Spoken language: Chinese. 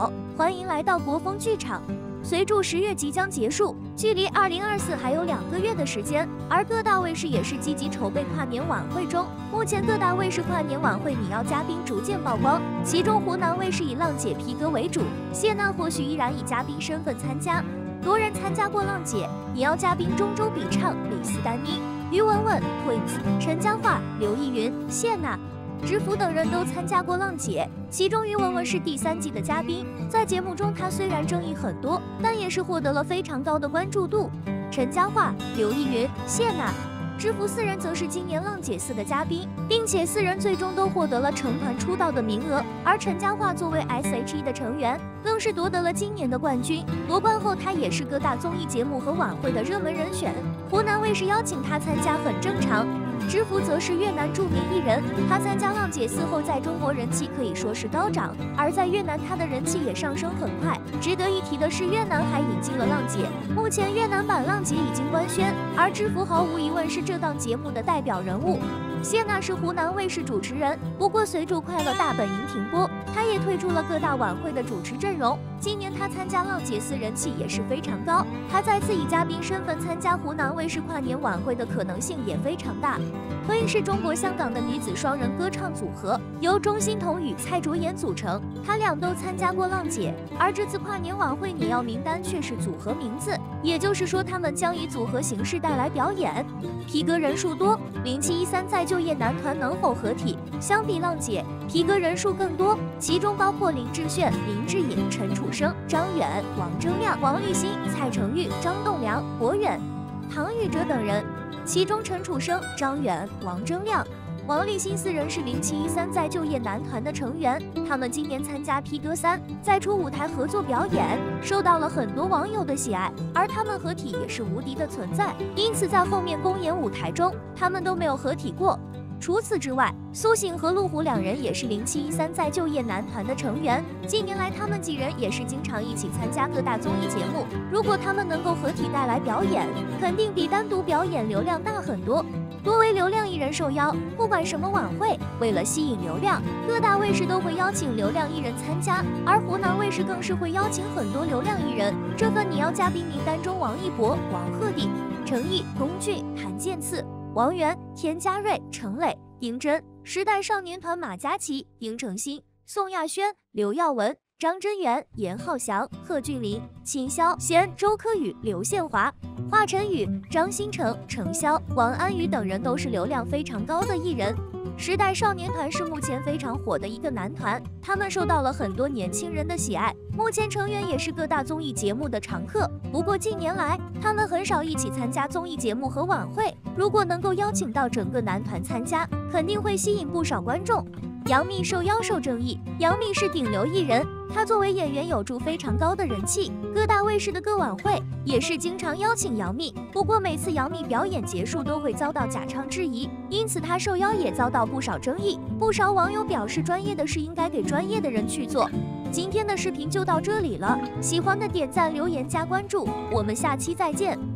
好，欢迎来到国风剧场。随着10月即将结束，距离2024还有2个月的时间，而各大卫视也是积极筹备跨年晚会中。目前各大卫视跨年晚会拟邀嘉宾逐渐曝光，其中湖南卫视以浪姐皮革为主，谢娜或许依然以嘉宾身份参加。多人参加过浪姐，拟邀嘉宾中周笔畅、李斯丹妮、于文文、Twins、陈嘉桦、刘奕云、谢娜、知府等人都参加过浪姐，其中于文文是第3季的嘉宾。在节目中，她虽然争议很多，但也是获得了非常高的关注度。陈嘉桦、刘奕云、谢娜、知府4人则是今年浪姐4的嘉宾，并且4人最终都获得了成团出道的名额。而陈嘉桦作为 S.H.E 的成员，更是夺得了今年的冠军。夺冠后，他也是各大综艺节目和晚会的热门人选。湖南卫视邀请他参加很正常。知府则是越南著名艺人，他参加浪姐4后，在中国人气可以说是高涨，而在越南他的人气也上升很快。值得一提的是，越南还引进了浪姐，目前越南版浪姐已经官宣，而知府毫无疑问是这档节目的代表人物。谢娜是湖南卫视主持人，不过随着《快乐大本营》停播，她也退出了各大晚会的主持阵容。今年她参加浪姐4人气也是非常高，她再次以嘉宾身份参加湖南卫视跨年晚会的可能性也非常大。Twins 是中国香港的女子双人歌唱组合，由钟欣桐与蔡卓妍组成，她俩都参加过浪姐，而这次跨年晚会拟邀名单却是组合名字，也就是说他们将以组合形式带来表演。皮革人数多，0713再就业男团能否合体？相比浪姐，皮革人数更多，其中包括林志炫、林志颖、陈楚生、张远、王铮亮、王栎鑫、蔡成玉、张栋梁、博远、唐禹哲等人。其中陈楚生、张远、王铮亮、王栎鑫4人是0713再就业男团的成员，他们今年参加披歌3再出舞台合作表演，受到了很多网友的喜爱，而他们合体也是无敌的存在，因此在后面公演舞台中，他们都没有合体过。除此之外，苏醒和陆虎2人也是0713再就业男团的成员，近年来他们几人也是经常一起参加各大综艺节目，如果他们能够合体带来表演，肯定比单独表演流量大很多。多为流量艺人受邀，不管什么晚会，为了吸引流量，各大卫视都会邀请流量艺人参加，而湖南卫视更是会邀请很多流量艺人。这份拟邀嘉宾名单中，王一博、王鹤棣、程毅、龚俊、谭健次、王源、田家瑞、程磊、丁真、时代少年团马嘉祺、丁程鑫、宋亚轩、刘耀文、张真源、严浩翔、贺峻霖、秦霄贤、周柯宇、刘宪华、华晨宇、张新成、程潇、王安宇等人都是流量非常高的艺人。时代少年团是目前非常火的一个男团，他们受到了很多年轻人的喜爱，目前成员也是各大综艺节目的常客。不过近年来，他们很少一起参加综艺节目和晚会，如果能够邀请到整个男团参加，肯定会吸引不少观众。杨幂受邀受争议，杨幂是顶流艺人，她作为演员有着非常高的人气，各大卫视的各晚会也是经常邀请杨幂。不过每次杨幂表演结束都会遭到假唱质疑，因此她受邀也遭到不少争议。不少网友表示，专业的事应该给专业的人去做。今天的视频就到这里了，喜欢的点赞、留言、加关注，我们下期再见。